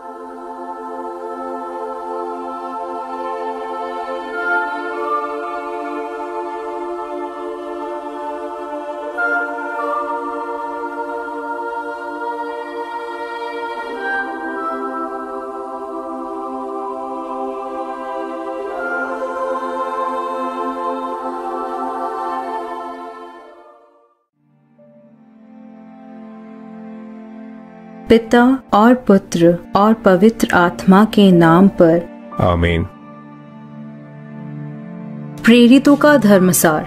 पिता और पुत्र और पवित्र आत्मा के नाम पर आमीन। प्रेरितों का धर्मसार।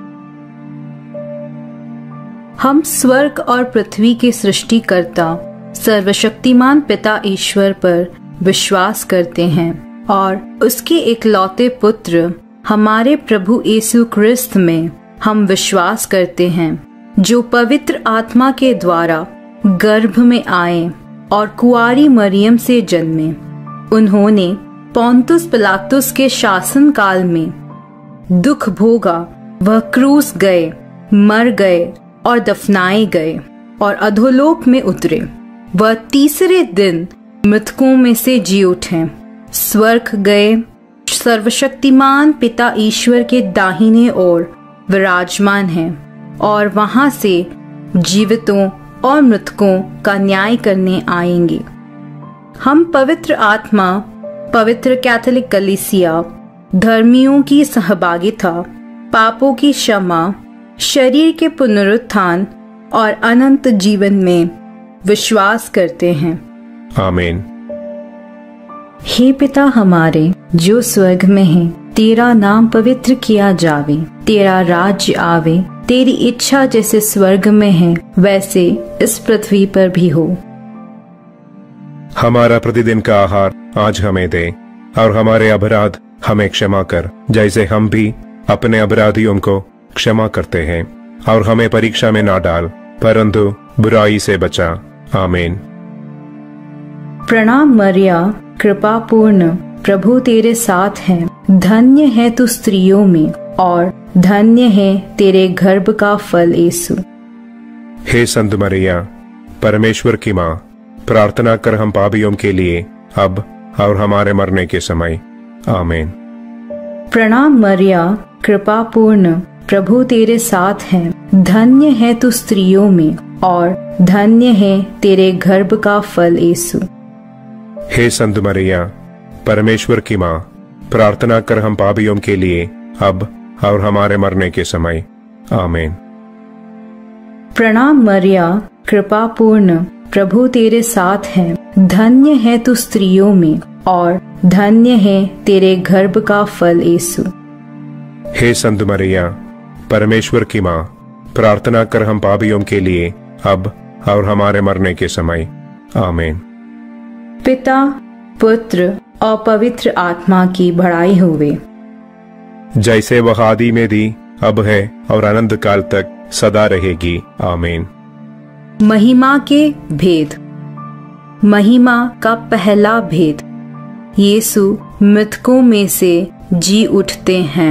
हम स्वर्ग और पृथ्वी के सृष्टिकर्ता सर्वशक्तिमान पिता ईश्वर पर विश्वास करते हैं और उसके इकलौते पुत्र हमारे प्रभु यीशु क्रिस्त में हम विश्वास करते हैं, जो पवित्र आत्मा के द्वारा गर्भ में आए और कुआरी मरियम से जन्मे। उन्होंने पोंतुस पिलातुस के शासन काल में दुख भोगा, वह क्रूस गए, मर गए और दफनाए गए और अधोलोक में उतरे। वह तीसरे दिन मृतकों में से जी उठे, स्वर्ग गए, सर्वशक्तिमान पिता ईश्वर के दाहिने ओर विराजमान हैं और वहां से जीवितों और मृतकों का न्याय करने आएंगे। हम पवित्र आत्मा, पवित्र कैथोलिक कलीसिया, धर्मियों की सहभागिता, पापों की क्षमा, शरीर के पुनरुत्थान और अनंत जीवन में विश्वास करते हैं। आमीन। हे पिता हमारे जो स्वर्ग में है, तेरा नाम पवित्र किया जावे, तेरा राज्य आवे, तेरी इच्छा जैसे स्वर्ग में है वैसे इस पृथ्वी पर भी हो। हमारा प्रतिदिन का आहार आज हमें दे और हमारे अपराध हमें क्षमा कर, जैसे हम भी अपने अपराधियों को क्षमा करते हैं, और हमें परीक्षा में ना डाल परंतु बुराई से बचा। आमीन। प्रणाम मरिया, कृपा पूर्ण, प्रभु तेरे साथ है, धन्य है तू स्त्रियों में और धन्य है तेरे गर्भ का फल यीशु। हे संत मरिया, परमेश्वर की माँ, प्रार्थना कर हम पापियों के लिए अब और हमारे मरने के समय। आमीन। प्रणाम मरिया, कृपा पूर्ण, प्रभु तेरे साथ है, धन्य है तू स्त्रियों में और धन्य है तेरे गर्भ का फल यीशु। हे संत मरिया, परमेश्वर की माँ, प्रार्थना कर हम पापियों के लिए अब और हमारे मरने के समय। आमीन। प्रणाम मरिया, कृपा पूर्ण, प्रभु तेरे साथ है, धन्य है तू स्त्रियों में और धन्य है तेरे गर्भ का फल यीशु। हे संत मरिया, परमेश्वर की माँ, प्रार्थना कर हम पापियों के लिए अब और हमारे मरने के समय। आमीन। पिता, पुत्र और पवित्र आत्मा की बड़ाई होवे, जैसे वह आदि में थी, अब है और अनंत काल तक सदा रहेगी। आमीन। महिमा के भेद। महिमा का पहला भेद, यीशु मृतकों में से जी उठते हैं।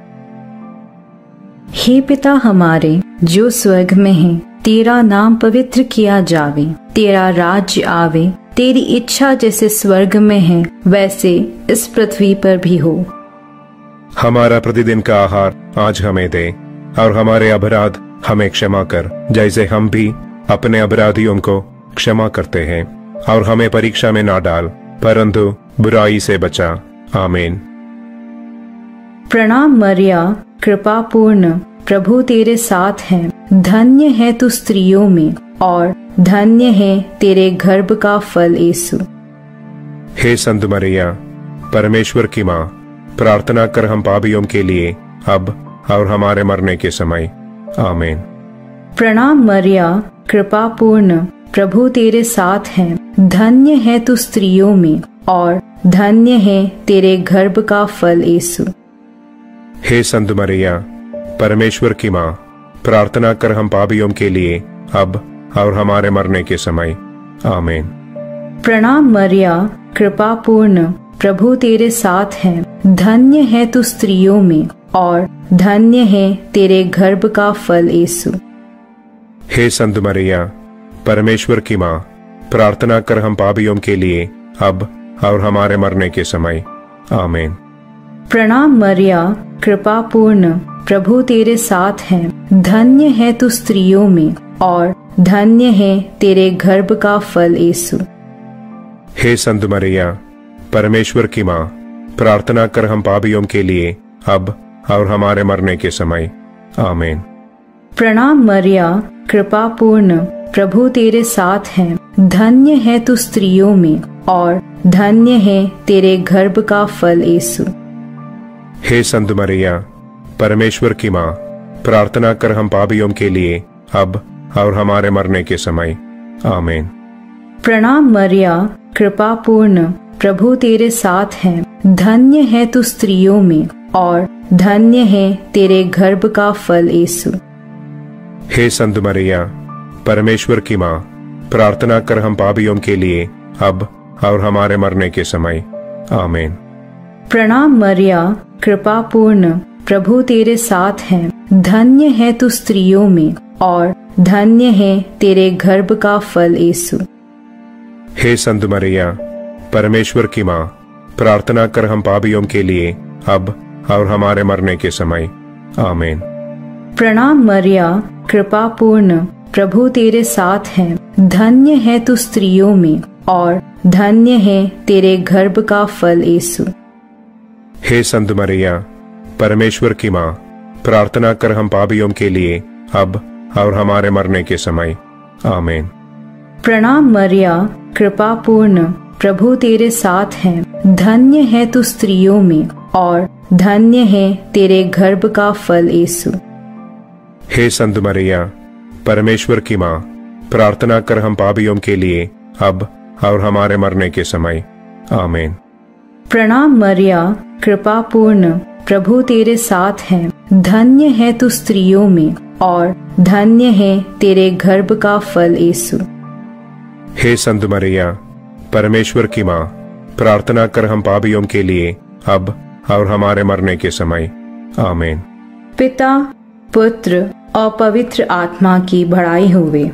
हे पिता हमारे जो स्वर्ग में है, तेरा नाम पवित्र किया जावे, तेरा राज्य आवे, तेरी इच्छा जैसे स्वर्ग में है वैसे इस पृथ्वी पर भी हो। हमारा प्रतिदिन का आहार आज हमें दे और हमारे अपराध हमें क्षमा कर, जैसे हम भी अपने अपराधियों को क्षमा करते हैं, और हमें परीक्षा में ना डाल परंतु बुराई से बचा। आमीन। प्रणाम मरिया, कृपा पूर्ण, प्रभु तेरे साथ है, धन्य है तू स्त्रियों में और धन्य है तेरे गर्भ का फल यीशु। हे संत मरिया, परमेश्वर की माँ, प्रार्थना कर हम पापियों के लिए अब और हमारे मरने के समय। आमीन। प्रणाम मरिया, कृपा पूर्ण, प्रभु तेरे साथ है, धन्य है तू स्त्रियों में और धन्य है तेरे गर्भ का फल यीशु। हे संत मरिया, परमेश्वर की माँ, प्रार्थना कर हम पापियों के लिए अब और हमारे मरने के समय। आमीन। प्रणाम मरिया, कृपा पूर्ण, प्रभु तेरे साथ है, धन्य है तू स्त्रियों में और धन्य है तेरे गर्भ का फल यीशु। हे संत मरिया, परमेश्वर की माँ, प्रार्थना कर हम पापियों के लिए अब और हमारे मरने के समय। आमीन। प्रणाम मरिया, कृपा पूर्ण, प्रभु तेरे साथ है। धन्य है तू स्त्रियों में और धन्य है तेरे गर्भ का फल यीशु। हे संत मरिया, परमेश्वर की माँ, प्रार्थना कर हम पापियों के लिए अब और हमारे मरने के समय। आमीन। प्रणाम मरिया, कृपा पूर्ण, प्रभु तेरे साथ है। धन्य है तू स्त्रियों में और धन्य है तेरे गर्भ का फल यीशु। हे संत मरिया, परमेश्वर की माँ, प्रार्थना कर हम पापियों के लिए अब और हमारे मरने के समय। आमीन। प्रणाम मरिया, कृपा पूर्ण, प्रभु तेरे साथ है। धन्य है तू स्त्रियों में और धन्य है तेरे गर्भ का फल यीशु। हे संत मरिया, परमेश्वर की माँ, प्रार्थना कर हम पापियों के लिए अब और हमारे मरने के समय। आमीन। प्रणाम मरिया, कृपा पूर्ण, प्रभु तेरे साथ है। धन्य है तू स्त्रियों में और धन्य है तेरे गर्भ का फल यीशु। हे संत मरिया, परमेश्वर की माँ, प्रार्थना कर हम पापियों के लिए अब और हमारे मरने के समय। आमीन। प्रणाम मरिया, कृपा पूर्ण, प्रभु तेरे साथ है। धन्य है तू स्त्रियों में और धन्य है तेरे गर्भ का फल यीशु। हे संत मरिया, परमेश्वर की माँ, प्रार्थना कर हम पापियों के लिए अब और हमारे मरने के समय। आमीन। प्रणाम मरिया, कृपा पूर्ण, प्रभु तेरे साथ है। धन्य है तू स्त्रियों में और धन्य है तेरे गर्भ का फल यीशु। हे संत मरिया, परमेश्वर की माँ, प्रार्थना कर हम पापियों के लिए अब और हमारे मरने के समय। आमीन। प्रणाम मरिया, कृपा पूर्ण, प्रभु तेरे साथ है। धन्य है तू स्त्रियों में और धन्य है तेरे गर्भ का फल यीशु। हे संत मरिया, परमेश्वर की माँ, प्रार्थना कर हम पापियों के लिए अब और हमारे मरने के समय। आमीन। पिता, पुत्र और पवित्र आत्मा की बड़ाई होवे,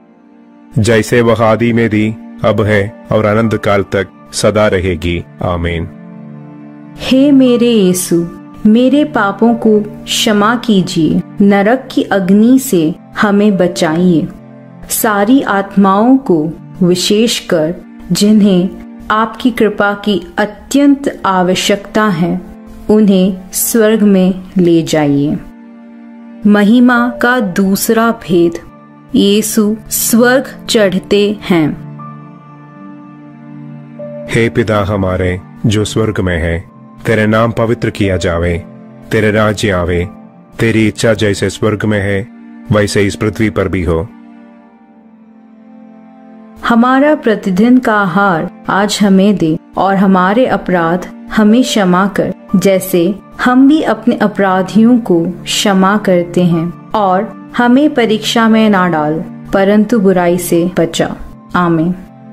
जैसे वह आदि में थी, अब है और अनंत काल तक सदा रहेगी। आमीन। हे मेरे यीशु, मेरे पापों को क्षमा कीजिए, नरक की अग्नि से हमें बचाइए। सारी आत्माओं को विशेषकर जिन्हें आपकी कृपा की अत्यंत आवश्यकता है, उन्हें स्वर्ग में ले जाइए। महिमा का दूसरा भेद, यीशु स्वर्ग चढ़ते हैं। हे पिता हमारे जो स्वर्ग में है, तेरे नाम पवित्र किया जावे, तेरे राज्य आवे, तेरी इच्छा जैसे स्वर्ग में है वैसे इस पृथ्वी पर भी हो। हमारा प्रतिदिन का आहार आज हमें दे और हमारे अपराध हमें क्षमा कर, जैसे हम भी अपने अपराधियों को क्षमा करते हैं, और हमें परीक्षा में ना डाल, परंतु बुराई से बचा। आमीन।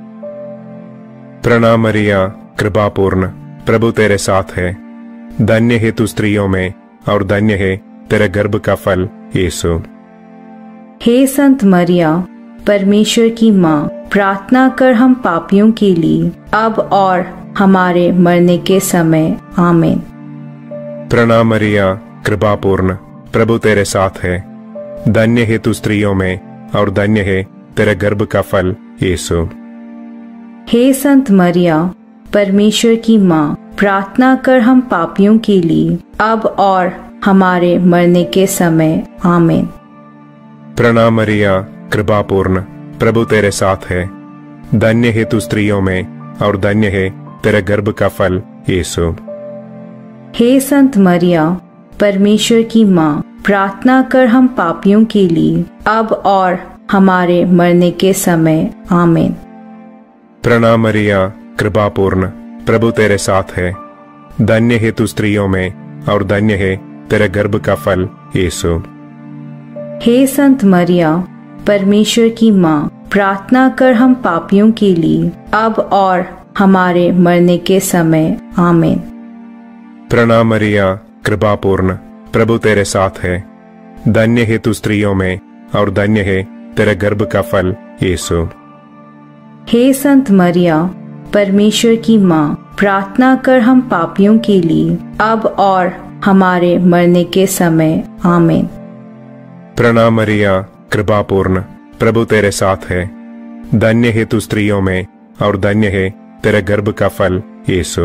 प्रणाम मरिया, कृपा पूर्ण, प्रभु तेरे साथ है। धन्य है तू स्त्रियों में और धन्य है तेरे गर्भ का फल यीशु। हे संत मरिया, परमेश्वर की माँ, प्रार्थना कर हम पापियों के लिए अब और हमारे मरने के समय। आमीन। प्रणाम मरिया, कृपा पूर्ण, प्रभु तेरे साथ है। धन्य है तू स्त्रियों में और धन्य है तेरे गर्भ का फल यीशु। हे संत मरिया, परमेश्वर की माँ, प्रार्थना कर हम पापियों के लिए अब और हमारे मरने के समय। आमीन। प्रणाम मरिया, कृपा पूर्ण, प्रभु तेरे साथ है। धन्य है तू स्त्रियों में और धन्य है तेरे गर्भ का फल यीशु। हे संत मरिया, परमेश्वर की माँ, प्रार्थना कर हम पापियों के लिए अब और हमारे मरने के समय। आमीन। प्रणाम मरिया, कृपा पूर्ण, प्रभु तेरे साथ है। धन्य है तू स्त्रियों में और धन्य है तेरे गर्भ का फल यीशु। हे संत मरिया, परमेश्वर की माँ, प्रार्थना कर हम पापियों के लिए अब और हमारे मरने के समय। आमीन। प्रणाम मरिया, कृपा पूर्ण, प्रभु तेरे साथ है। धन्य है तू स्त्रियों में और धन्य है तेरे गर्भ का फल यीशु। हे संत मरिया, परमेश्वर की माँ, प्रार्थना कर हम पापियों के लिए, अब और हमारे मरने के समय। आमीन। प्रणाम मरिया, कृपा पूर्ण, प्रभु तेरे साथ है। धन्य है तू स्त्रियों में और धन्य है तेरे गर्भ का फल यीशु।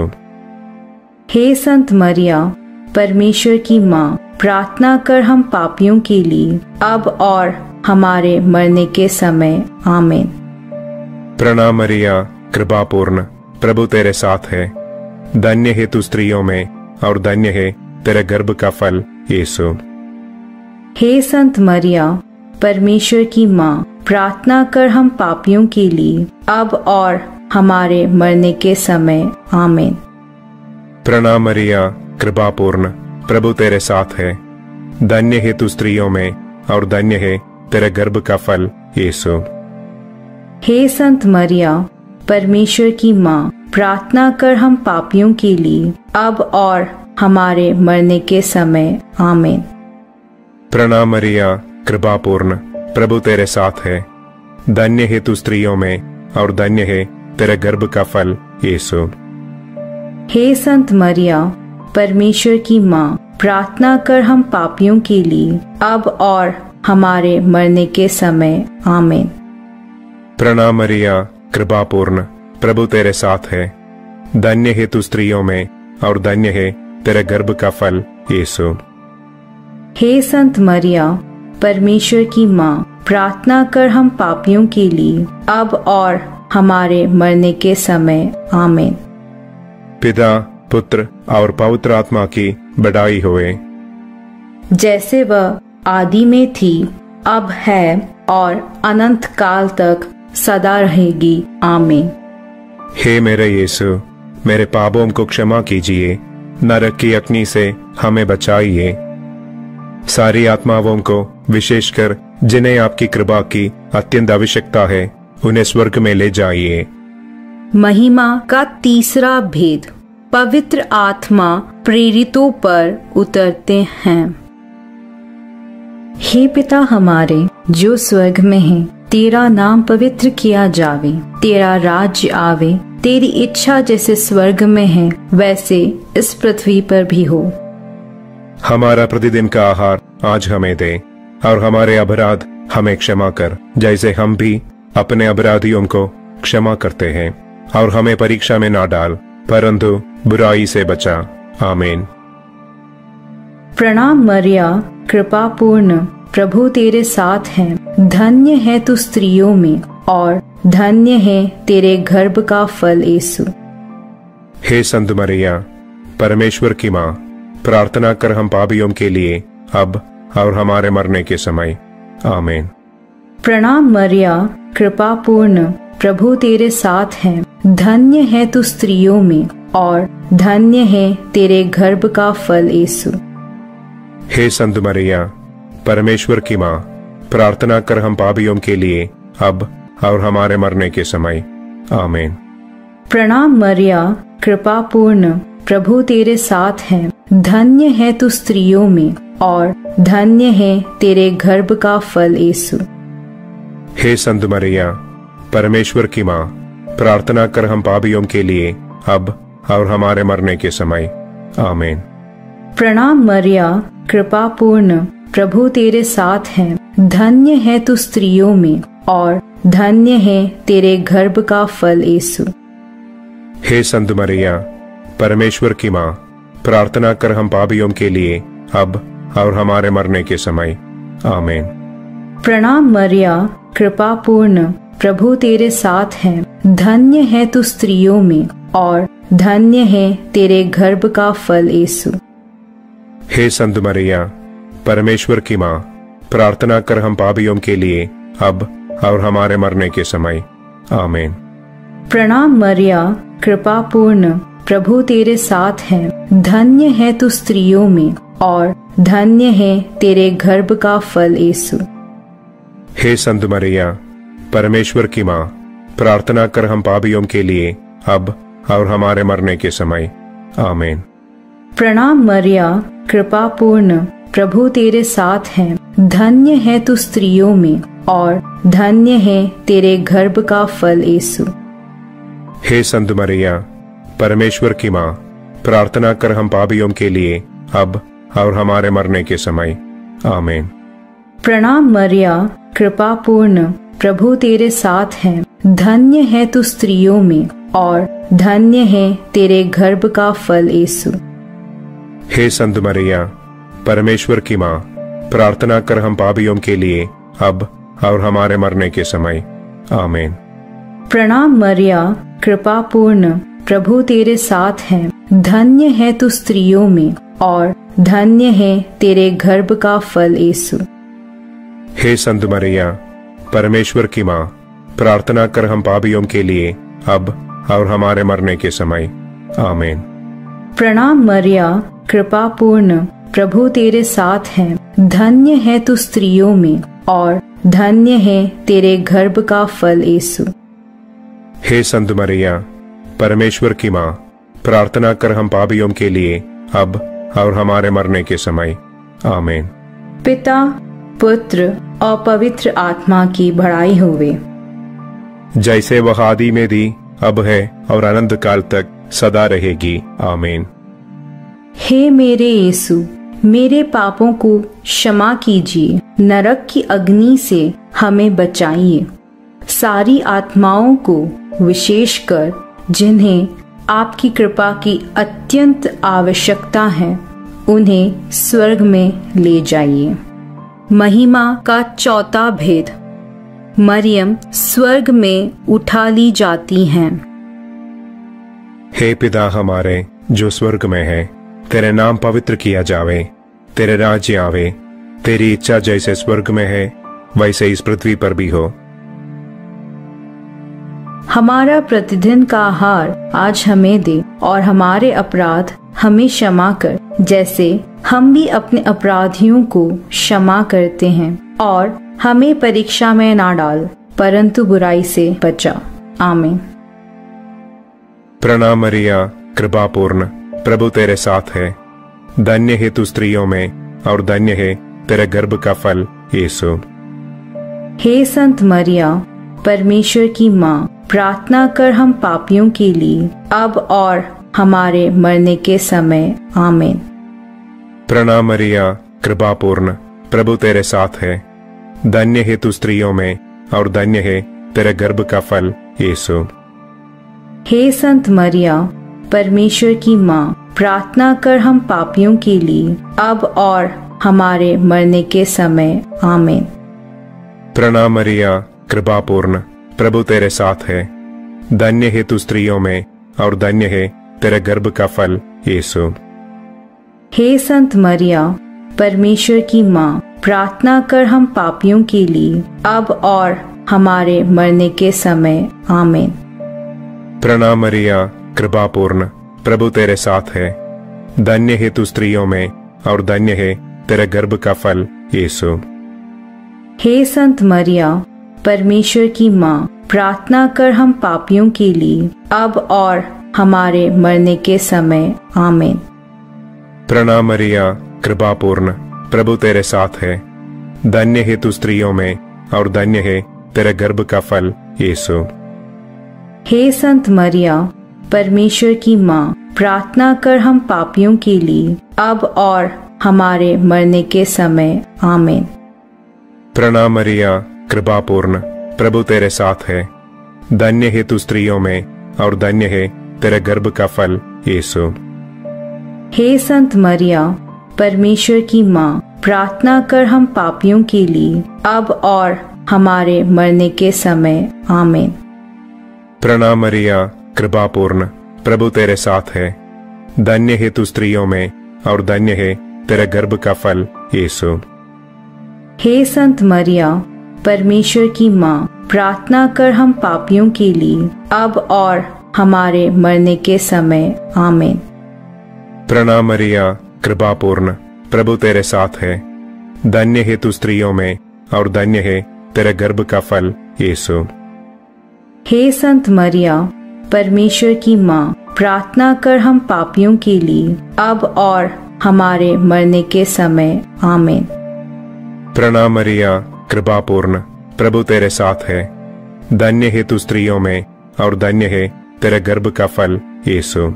हे संत मरिया, परमेश्वर की माँ, प्रार्थना कर हम पापियों के लिए, अब और हमारे मरने के समय। आमीन। प्रणाम मरिया, कृपा पूर्ण, प्रभु तेरे साथ है। धन्य है तू स्त्रियों में और धन्य है तेरे गर्भ का फल यीशु। हे संत मरिया, परमेश्वर की माँ, प्रार्थना कर हम पापियों के लिए, अब और हमारे मरने के समय। आमीन। प्रणाम मरिया, कृपा पूर्ण, प्रभु तेरे साथ है। धन्य है तू स्त्रियों में और धन्य है तेरे गर्भ का फल यीशु। हे संत मरिया, परमेश्वर की माँ, प्रार्थना कर हम पापियों के लिए, अब और हमारे मरने के समय। आमीन। प्रणाम मरिया, कृपा पूर्ण, प्रभु तेरे साथ है। धन्य है तू स्त्रियों में और धन्य है तेरे गर्भ का फल यीशु। हे संत मरिया, परमेश्वर की माँ, प्रार्थना कर हम पापियों के लिए, अब और हमारे मरने के समय। आमीन। प्रणाम मरिया, कृपा पूर्ण, प्रभु तेरे साथ है। धन्य है तू स्त्रियों में और धन्य है तेरे गर्भ का फल यीशु। हे संत मरिया, परमेश्वर की माँ, प्रार्थना कर हम पापियों के लिए, अब और हमारे मरने के समय। आमीन। पिता, पुत्र और पवित्र आत्मा की बड़ाई होए, जैसे वह आदि में थी, अब है और अनंत काल तक सदा रहेगी। आमीन। हे मेरे यीशु, मेरे पापों को क्षमा कीजिए, नरक की अग्नि से हमें बचाइए। सारी आत्माओं को, विशेषकर जिन्हें आपकी कृपा की अत्यंत आवश्यकता है, उन्हें स्वर्ग में ले जाइए। महिमा का तीसरा भेद, पवित्र आत्मा प्रेरितों पर उतरते हैं। हे पिता हमारे जो स्वर्ग में है, तेरा नाम पवित्र किया जावे, तेरा राज्य आवे, तेरी इच्छा जैसे स्वर्ग में है वैसे इस पृथ्वी पर भी हो। हमारा प्रतिदिन का आहार आज हमें दे और हमारे अपराध हमें क्षमा कर, जैसे हम भी अपने अपराधियों को क्षमा करते हैं, और हमें परीक्षा में ना डाल, परंतु बुराई से बचा। आमीन। प्रणाम मरिया, कृपा पूर्ण, प्रभु तेरे साथ है। धन्य है तू स्त्रियों में और धन्य है तेरे गर्भ का फल यीशु। हे संत मरिया, परमेश्वर की माँ, प्रार्थना कर हम पापियों के लिए, अब और हमारे मरने के समय। आमीन। प्रणाम मरिया, कृपा पूर्ण, प्रभु तेरे साथ है। धन्य है तू स्त्रियों में और धन्य है तेरे गर्भ का फल यीशु। हे संत मरिया, परमेश्वर की माँ, प्रार्थना कर हम पापियों के लिए, अब और हमारे मरने के समय। आमीन। प्रणाम मरिया, कृपा पूर्ण, प्रभु तेरे साथ है। धन्य है तू स्त्रियों में और धन्य है तेरे गर्भ का फल यीशु। हे संत मरिया, परमेश्वर की माँ, प्रार्थना कर हम पापियों के लिए, अब और हमारे मरने के समय। आमीन। प्रणाम मरिया, कृपा पूर्ण, प्रभु तेरे साथ है। धन्य है तू स्त्रियों में और धन्य है तेरे गर्भ का फल यीशु। हे संत मरिया, परमेश्वर की माँ, प्रार्थना कर हम पापियों के लिए, अब और हमारे मरने के समय। आमीन। प्रणाम मरिया, कृपा पूर्ण, प्रभु तेरे साथ है। धन्य है तू स्त्रियों में और धन्य है तेरे गर्भ का फल यीशु। हे संत मरिया, परमेश्वर की माँ, प्रार्थना कर हम पापियों के लिए, अब और हमारे मरने के समय। आमीन। प्रणाम मरिया, कृपा पूर्ण, प्रभु तेरे साथ है। धन्य है तू स्त्रियों में और धन्य है तेरे गर्भ का फल यीशु। हे संत मरिया, परमेश्वर की माँ, प्रार्थना कर हम पापियों के लिए, अब और हमारे मरने के समय। आमीन। प्रणाम मरिया, कृपा पूर्ण, प्रभु तेरे साथ है। धन्य है तू स्त्रियों में और धन्य है तेरे गर्भ का फल यीशु। हे संत मरिया, परमेश्वर की माँ, प्रार्थना कर हम पापियों के लिए अब और हमारे मरने के समय। आमीन। प्रणाम मरिया, कृपा पूर्ण, प्रभु तेरे साथ है। धन्य है तू स्त्रियों में और धन्य है तेरे गर्भ का फल यीशु। हे संत मरिया, परमेश्वर की माँ, प्रार्थना कर हम पापियों के लिए अब और हमारे मरने के समय। आमीन। प्रणाम मरिया, कृपा पूर्ण, प्रभु तेरे साथ है। धन्य है तू स्त्रियों में और धन्य है तेरे गर्भ का फल यीशु। हे संत मरिया, परमेश्वर की माँ, प्रार्थना कर हम पापियों के लिए अब और हमारे मरने के समय। आमीन। प्रणाम मरिया, कृपा पूर्ण, प्रभु तेरे साथ है। धन्य है तू स्त्रियों में और धन्य है तेरे गर्भ का फल यीशु। हे संत मरिया, परमेश्वर की माँ, प्रार्थना कर हम पापियों के लिए अब और हमारे मरने के समय। आमीन। पिता, पुत्र और पवित्र आत्मा की बड़ाई होवे, जैसे वह आदि में थी, अब है और अनंत काल तक सदा रहेगी। आमीन। हे मेरे यीशु, मेरे पापों को क्षमा कीजिए, नरक की अग्नि से हमें बचाइए, सारी आत्माओं को विशेषकर जिन्हें आपकी कृपा की अत्यंत आवश्यकता है उन्हें स्वर्ग में ले जाइए। महिमा का चौथा भेद, मरियम स्वर्ग में उठा ली जाती हैं। हे पिता हमारे जो स्वर्ग में है, तेरे नाम पवित्र किया जावे, तेरे राज्य आवे, तेरी इच्छा जैसे स्वर्ग में है वैसे इस पृथ्वी पर भी हो। हमारा प्रतिदिन का आहार आज हमें दे और हमारे अपराध हमें क्षमा कर, जैसे हम भी अपने अपराधियों को क्षमा करते हैं, और हमें परीक्षा में ना डाल परंतु बुराई से बचा। आमीन। प्रणाम मरिया, कृपा पूर्ण, प्रभु तेरे साथ है। धन्य है तू स्त्रियों में और धन्य है तेरे गर्भ का फल यीशु। हे संत मरिया, परमेश्वर की माँ, प्रार्थना कर हम पापियों के लिए अब और हमारे मरने के समय। आमीन। प्रणाम मरिया, कृपा पूर्ण, प्रभु तेरे साथ है। धन्य है तू स्त्रियों में और धन्य है तेरे गर्भ का फल यीशु। हे संत मरिया, परमेश्वर की माँ, प्रार्थना कर हम पापियों के लिए अब और हमारे मरने के समय। आमीन। प्रणाम मरिया, कृपा पूर्ण, प्रभु तेरे साथ है। धन्य है तू स्त्रियों में और धन्य है तेरे गर्भ का फल यीशु। हे संत मरिया, परमेश्वर की माँ, प्रार्थना कर हम पापियों के लिए अब और हमारे मरने के समय। आमीन। प्रणाम मरिया, कृपा पूर्ण, प्रभु तेरे साथ है। धन्य है तू स्त्रियों में और धन्य है तेरे गर्भ का फल यीशु। हे संत मरिया, परमेश्वर की माँ, प्रार्थना कर हम पापियों के लिए अब और हमारे मरने के समय। आमीन। प्रणाम मरिया, कृपा पूर्ण, प्रभु तेरे साथ है। धन्य है तू स्त्रियों में और धन्य है तेरे गर्भ का फल यीशु। हे संत मरिया, परमेश्वर की माँ, प्रार्थना कर हम पापियों के लिए अब और हमारे मरने के समय। आमीन। प्रणाम मरिया, कृपा पूर्ण, प्रभु तेरे साथ है। धन्य है तू स्त्रियों में और धन्य है तेरे गर्भ का फल यीशु। हे संत मरिया, परमेश्वर की माँ, प्रार्थना कर हम पापियों के लिए अब और हमारे मरने के समय। आमीन। प्रणाम मरिया, कृपा पूर्ण, प्रभु तेरे साथ है। धन्य है तू स्त्रियों में और धन्य है तेरे गर्भ का फल यीशु। हे संत मरिया, परमेश्वर की माँ, प्रार्थना कर हम पापियों के लिए अब और हमारे मरने के समय। आमीन। प्रणाम मरिया, कृपा पूर्ण, प्रभु तेरे साथ है। धन्य है तू स्त्रियों में और धन्य है तेरे गर्भ का फल यीशु। हे संत मरिया, परमेश्वर की माँ, प्रार्थना कर हम पापियों के लिए अब और हमारे मरने के समय। आमीन। प्रणाम मरिया, कृपा पूर्ण, प्रभु तेरे साथ है। धन्य है तू स्त्रियों में और धन्य है तेरे गर्भ का फल यीशु।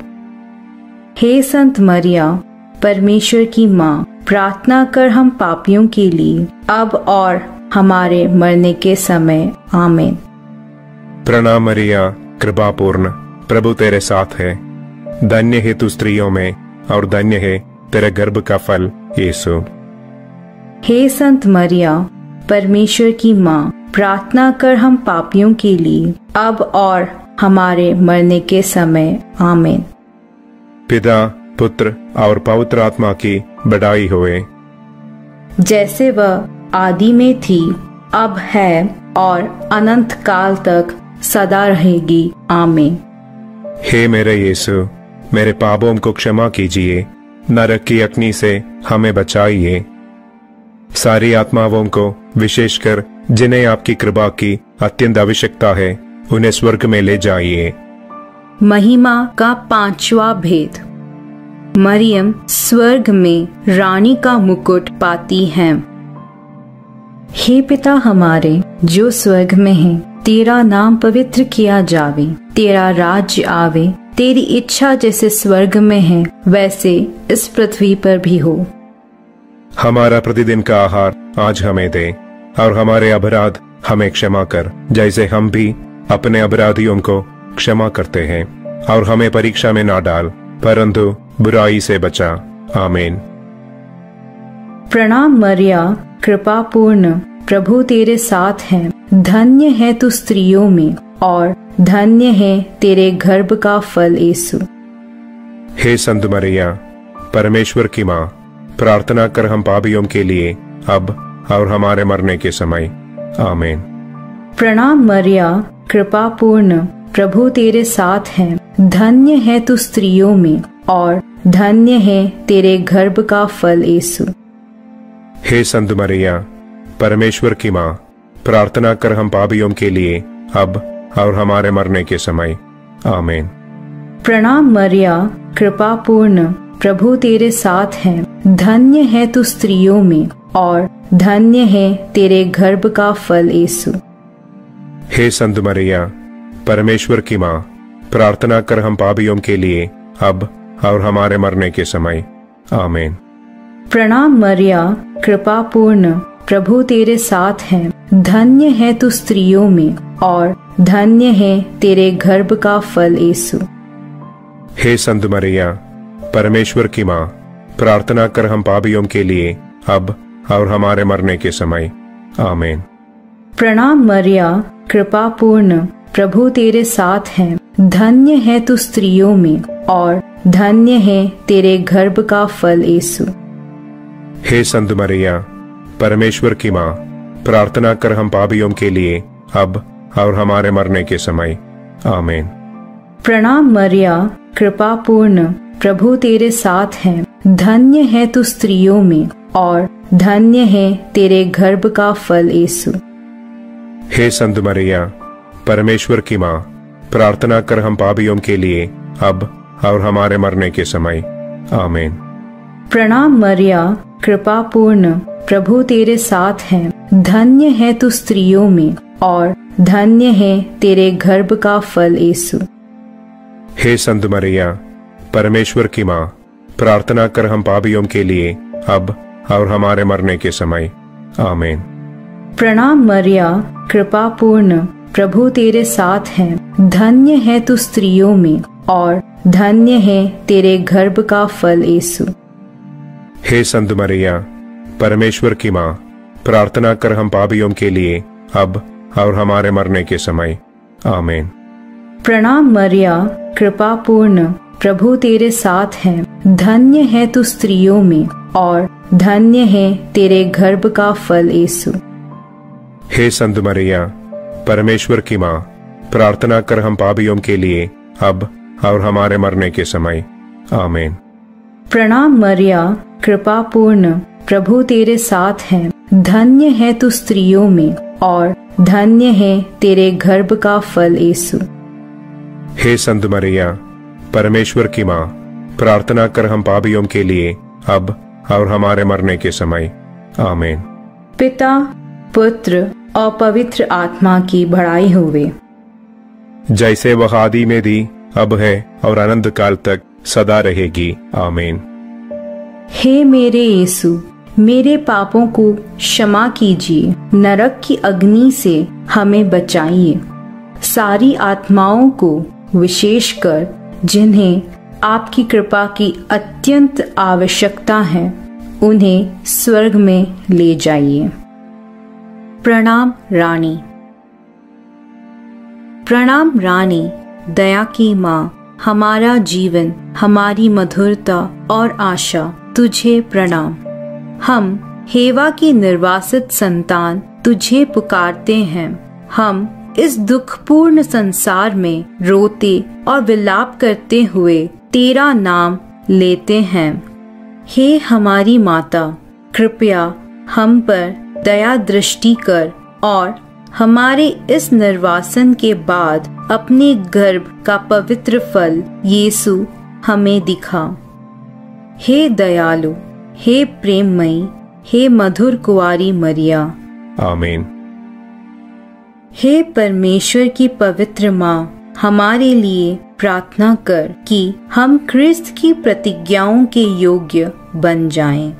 हे संत मरिया, परमेश्वर की माँ, प्रार्थना कर हम पापियों के लिए, अब और हमारे मरने के समय। आमीन। प्रणाम मरिया, कृपापूर्ण, प्रभु तेरे साथ है। धन्य है तू स्त्रियों में, और धन्य है तेरे गर्भ का फल यीशु। हे संत मरिया, परमेश्वर की माँ, प्रार्थना कर हम पापियों के लिए, अब और हमारे मरने के समय। आमीन। पिता, पुत्र और पवित्र आत्मा की बड़ाई होए, जैसे वह आदि में थी, अब है और अनंत काल तक सदा रहेगी। आमीन। हे मेरे यीशु, मेरे पापों को क्षमा कीजिए, नरक की अग्नि से हमें बचाइए। सारी आत्माओं को, विशेषकर जिन्हें आपकी कृपा की अत्यंत आवश्यकता है, उन्हें स्वर्ग में ले जाइए। महिमा का 5वां भेद। मरियम स्वर्ग में रानी का मुकुट पाती है। हे पिता हमारे जो स्वर्ग में है, तेरा नाम पवित्र किया जावे, तेरा राज्य आवे, तेरी इच्छा जैसे स्वर्ग में है वैसे इस पृथ्वी पर भी हो। हमारा प्रतिदिन का आहार आज हमें दे, और हमारे अपराध हमें क्षमा कर, जैसे हम भी अपने अपराधियों को क्षमा करते हैं, और हमें परीक्षा में ना डाल, परंतु बुराई से बचा। आमीन। प्रणाम मरिया, कृपा पूर्ण, प्रभु तेरे साथ है। धन्य है तू स्त्रियों में, और धन्य है तेरे गर्भ का फल यीशु। हे संत मरिया, परमेश्वर की माँ, प्रार्थना कर हम पापियों के लिए, अब और हमारे मरने के समय। आमीन। प्रणाम मरिया, कृपा पूर्ण, प्रभु तेरे साथ है। धन्य है तू स्त्रियों में, और धन्य है तेरे गर्भ का फल यीशु। हे संत मरिया, परमेश्वर की माँ, प्रार्थना कर हम पापियों के लिए, अब और हमारे मरने के समय। आमीन। प्रणाम मरिया, कृपा पूर्ण, प्रभु तेरे साथ है। धन्य है तू स्त्रियों में, और धन्य है तेरे गर्भ का फल यीशु। हे संत मरिया, परमेश्वर की माँ, प्रार्थना कर हम पापियों के लिए, अब और हमारे मरने के समय। आमीन। प्रणाम मरिया, कृपा पूर्ण, प्रभु तेरे साथ है। धन्य है तू स्त्रियों में, और धन्य है तेरे गर्भ का फल यीशु। हे संत मरिया, परमेश्वर की माँ, प्रार्थना कर हम पापियों के लिए, अब और हमारे मरने के समय। आमीन। प्रणाम मरिया, कृपा पूर्ण, प्रभु तेरे साथ है। धन्य है तू स्त्रियों में, और धन्य है तेरे गर्भ का फल यीशु। हे संत मरिया, परमेश्वर की माँ, प्रार्थना कर हम पापियों के लिए, अब और हमारे मरने के समय। आमीन। प्रणाम मरिया, कृपा पूर्ण, प्रभु तेरे साथ है। धन्य है तू स्त्रियों में, और धन्य है तेरे गर्भ का फल यीशु। हे संत मरिया, परमेश्वर की माँ, प्रार्थना कर हम पापियों के लिए, अब और हमारे मरने के समय। आमीन। प्रणाम मरिया, कृपा पूर्ण, प्रभु तेरे साथ है। धन्य है तू स्त्रियों में, और धन्य है तेरे गर्भ का फल यीशु। हे संत मरिया, परमेश्वर की माँ, प्रार्थना कर हम पापियों के लिए, अब और हमारे मरने के समय। आमीन। प्रणाम मरिया, कृपा पूर्ण, प्रभु तेरे साथ है। धन्य है तू स्त्रियों में, और धन्य है तेरे गर्भ का फल यीशु। हे संत मरिया, परमेश्वर की माँ, प्रार्थना कर हम पापियों के लिए, अब और हमारे मरने के समय। आमीन। प्रणाम मरिया, कृपा पूर्ण, प्रभु तेरे साथ है। धन्य है तू स्त्रियों में, और धन्य है तेरे गर्भ का फल यीशु। हे संत मरिया, परमेश्वर की माँ, प्रार्थना कर हम पापियों के लिए, अब और हमारे मरने के समय। आमीन। प्रणाम मरिया, कृपा पूर्ण, प्रभु तेरे साथ है। धन्य है तू स्त्रियों में, और धन्य है तेरे गर्भ का फल यीशु। हे संत मरिया, परमेश्वर की माँ, प्रार्थना कर हम पापियों के लिए, अब और हमारे मरने के समय। आमीन। पिता, पुत्र और पवित्र आत्मा की बड़ाई होवे। जैसे वह आदि में थी, अब है और अनंत काल तक सदा रहेगी। आमीन। हे मेरे यीशु, मेरे पापों को क्षमा कीजिए, नरक की अग्नि से हमें बचाइए। सारी आत्माओं को, विशेषकर जिन्हें आपकी कृपा की अत्यंत आवश्यकता है, उन्हें स्वर्ग में ले जाइए। प्रणाम रानी। प्रणाम रानी, दया की माँ, हमारा जीवन, हमारी मधुरता और आशा, तुझे प्रणाम। हम हेवा की निर्वासित संतान तुझे पुकारते हैं। हम इस दुखपूर्ण संसार में रोते और विलाप करते हुए तेरा नाम लेते हैं। हे हमारी माता, कृपया हम पर दया दृष्टि कर और हमारे इस निर्वासन के बाद अपने गर्भ का पवित्र फल यीशु हमें दिखा। हे दयालु, हे प्रेममयी, हे मधुर कुंवारी मरिया। आमीन। हे परमेश्वर की पवित्र माँ, हमारे लिए प्रार्थना कर कि हम क्रिस्त की प्रतिज्ञाओं के योग्य बन जाएं।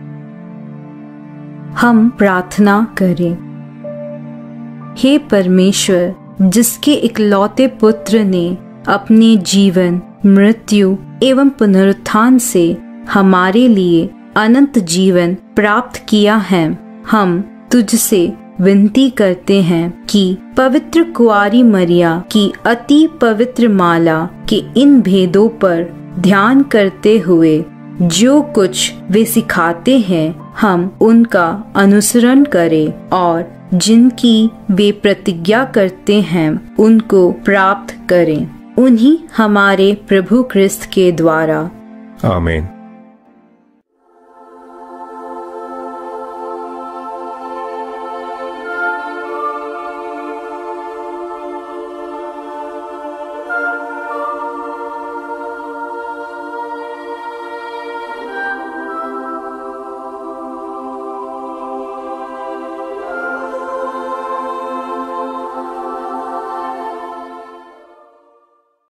हम प्रार्थना करें। हे परमेश्वर, जिसके इकलौते पुत्र ने अपने जीवन, मृत्यु एवं पुनरुत्थान से हमारे लिए अनंत जीवन प्राप्त किया है, हम तुझसे विनती करते हैं कि पवित्र कुंवारी मरिया की अति पवित्र माला के इन भेदों पर ध्यान करते हुए जो कुछ वे सिखाते हैं, हम उनका अनुसरण करें और जिनकी वे प्रतिज्ञा करते हैं उनको प्राप्त करें। उन्हीं हमारे प्रभु क्रिस्त के द्वारा। आमीन।